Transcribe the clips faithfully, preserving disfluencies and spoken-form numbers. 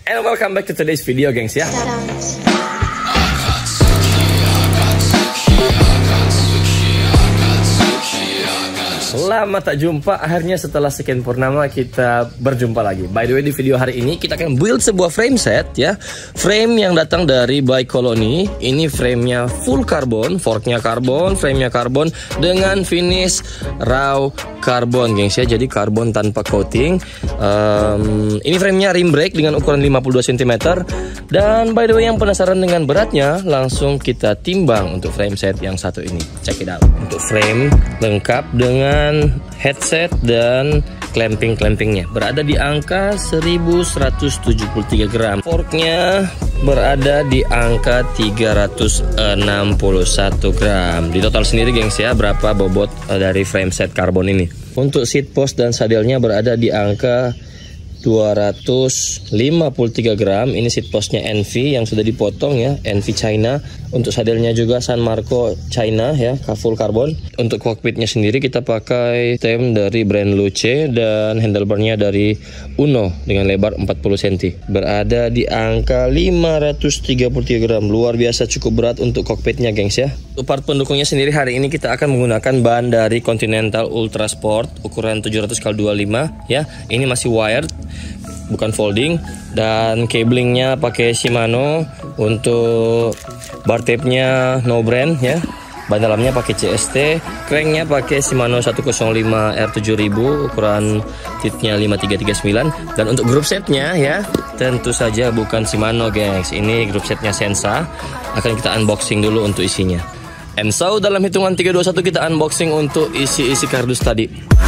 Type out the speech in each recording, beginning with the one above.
And welcome back to today's video, gengs ya. Lama tak jumpa, akhirnya setelah sekian purnama kita berjumpa lagi. By the way, di video hari ini kita akan build sebuah frame set ya. Frame yang datang dari Bike Colony. Ini framenya full karbon, forknya karbon, framenya karbon dengan finish raw karbon, gengs ya. Jadi karbon tanpa coating. um, Ini framenya rim brake dengan ukuran lima puluh dua sentimeter. Dan by the way, yang penasaran dengan beratnya, langsung kita timbang untuk frame set yang satu ini. Check it out. Untuk frame lengkap dengan headset dan clamping-clampingnya berada di angka seribu seratus tujuh puluh tiga gram. Forknya berada di angka tiga ratus enam puluh satu gram. Di total sendiri, gengs ya, berapa bobot dari frame set karbon ini. Untuk seat post dan sadelnya berada di angka dua ratus lima puluh tiga gram. Ini seat postnya N V yang sudah dipotong ya, N V China. Untuk sadelnya juga San Marco China ya, full karbon. Untuk cockpitnya sendiri kita pakai stem dari brand Luce dan handlebarnya dari Uno dengan lebar empat puluh sentimeter. Berada di angka lima ratus tiga puluh tiga gram. Luar biasa cukup berat untuk cockpitnya, gengs ya. Untuk part pendukungnya sendiri hari ini kita akan menggunakan ban dari Continental Ultra Sport ukuran tujuh ratus kali dua puluh lima ya. Ini masih wired, bukan folding, dan cablingnya pakai Shimano. Untuk bar tape-nya no brand ya. Ban dalamnya pakai C S T, cranknya pakai Shimano seratus lima R tujuh ribu, ukuran titnya lima tiga tiga sembilan. Dan untuk group setnya ya, tentu saja bukan Shimano, gengs. Ini group setnya Sensa. Akan kita unboxing dulu untuk isinya. And so dalam hitungan tiga dua satu kita unboxing untuk isi-isi kardus tadi.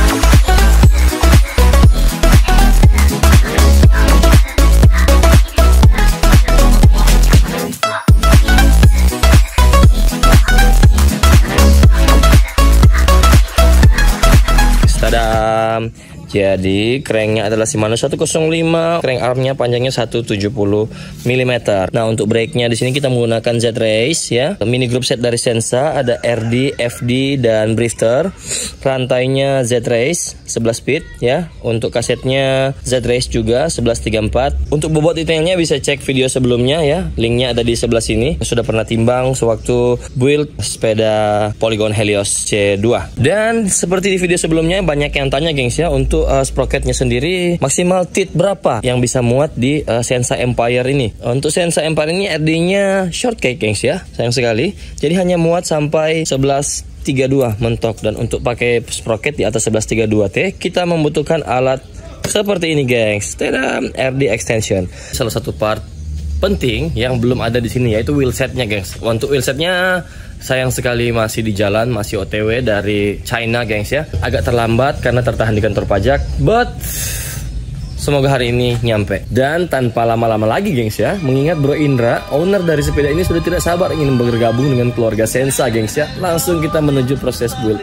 Tadam. Jadi cranknya adalah Shimano seratus lima, crank armnya panjangnya seratus tujuh puluh milimeter. Nah, untuk brake-nya di sini kita menggunakan Z-Race ya. Mini group set dari Sensa, ada R D, F D dan Drifter. Rantainya Z-Race sebelas speed ya. Untuk kasetnya Z-Race juga sebelas tiga puluh empat. Untuk bobot detailnya bisa cek video sebelumnya ya. Linknya ada di sebelah sini. Sudah pernah timbang sewaktu build sepeda Polygon Helios C dua. Dan seperti di video sebelumnya, banyak yang tanya, gengs ya, untuk Uh, sprocketnya sendiri maksimal tit berapa yang bisa muat di uh, Sensa Empire ini. Untuk Sensa Empire ini R D-nya short cake, gengs ya, sayang sekali. Jadi hanya muat sampai sebelas tiga puluh dua mentok. Dan untuk pakai sprocket di atas sebelas tiga puluh dua T kita membutuhkan alat seperti ini, gengs. Tada, R D extension. Salah satu part penting yang belum ada di sini yaitu wheelsetnya, gengs. Untuk wheelsetnya sayang sekali masih di jalan, masih O T W dari China, gengs ya. Agak terlambat karena tertahan di kantor pajak, but semoga hari ini nyampe. Dan tanpa lama-lama lagi, gengs ya, mengingat Bro Indra, owner dari sepeda ini, sudah tidak sabar ingin bergabung dengan keluarga Sensa, gengs ya. Langsung kita menuju proses build.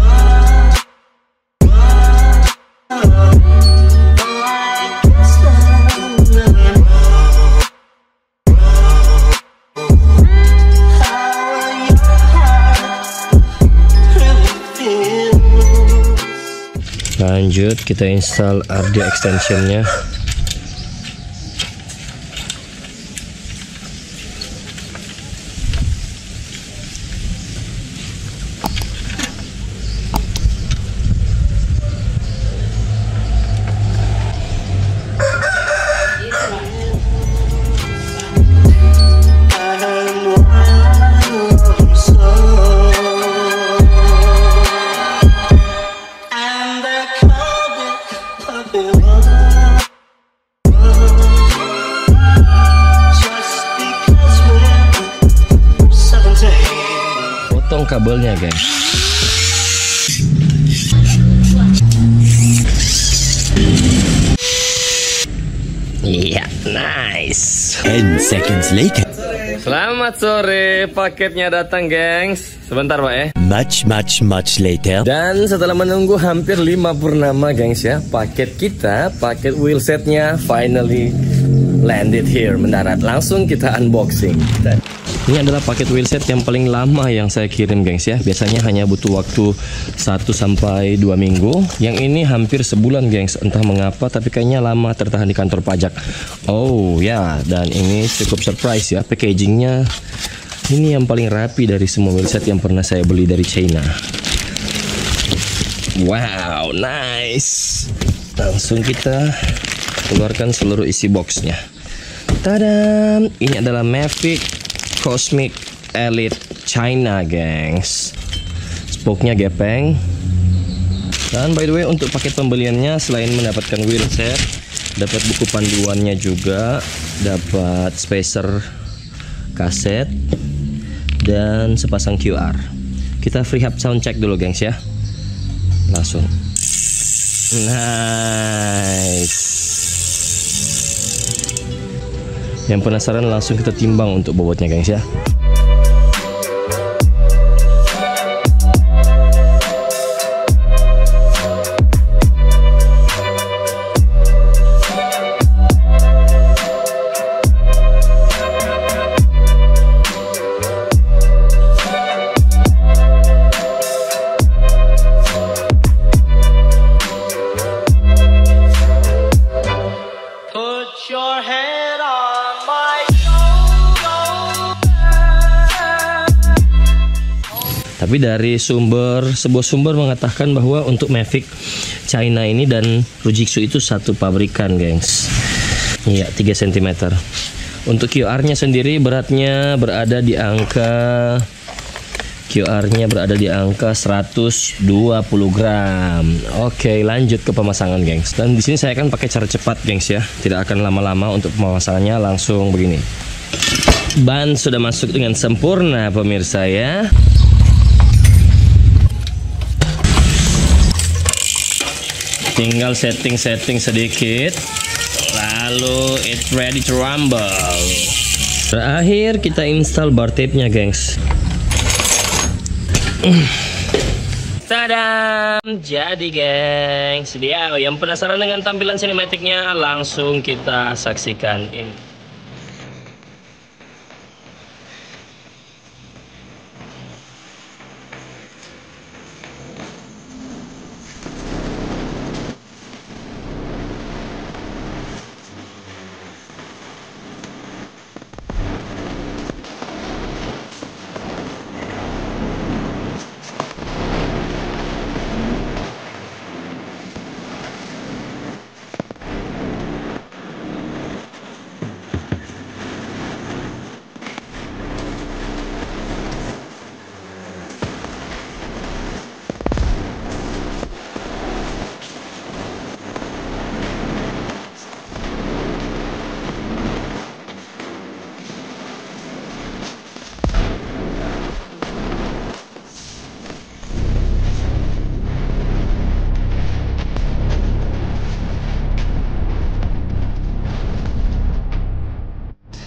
Lanjut kita install R D extensionnya. Potong kabelnya, guys. Iya, yeah, nice. ten seconds later. Selamat sore, paketnya datang, gengs. Sebentar, Pak ya. Much, much, much later. Dan setelah menunggu hampir lima purnama, gengs ya, paket kita, paket wheelsetnya finally landed here, mendarat. Langsung kita unboxing. Ini adalah paket wheelset yang paling lama yang saya kirim, gengs ya. Biasanya hanya butuh waktu satu sampai dua minggu. Yang ini hampir sebulan, gengs. Entah mengapa, tapi kayaknya lama tertahan di kantor pajak. Oh ya, dan ini cukup surprise ya. Packagingnya ini yang paling rapi dari semua wheelset yang pernah saya beli dari China. Wow, nice. Langsung kita keluarkan seluruh isi boxnya. Tadam! Ini adalah Mavic Cosmic Elite China, gengs. Spoke-nya gepeng. Dan by the way, untuk paket pembeliannya selain mendapatkan wheelset, dapat buku panduannya juga, dapat spacer kaset, dan sepasang Q R. Kita free hub sound check dulu, gengs ya. Langsung. Nice. Yang penasaran langsung kita timbang untuk bobotnya, gengs ya. Put your head on my Tapi dari sumber sebuah sumber mengatakan bahwa untuk Mavic China ini dan Fujitsu itu satu pabrikan, gengs. Iya, tiga sentimeter. Untuk Q R-nya sendiri beratnya berada di angka Q R-nya berada di angka seratus dua puluh gram. Oke, lanjut ke pemasangan, gengs. Dan di sini saya akan pakai cara cepat, gengs ya. Tidak akan lama-lama untuk pemasangannya, langsung begini. Ban sudah masuk dengan sempurna, pemirsa ya. Tinggal setting-setting sedikit, lalu it's ready to rumble. Terakhir kita install bar tape-nya, gengs. Tadam, jadi gengs. Dia yang penasaran dengan tampilan sinematiknya, langsung kita saksikan ini.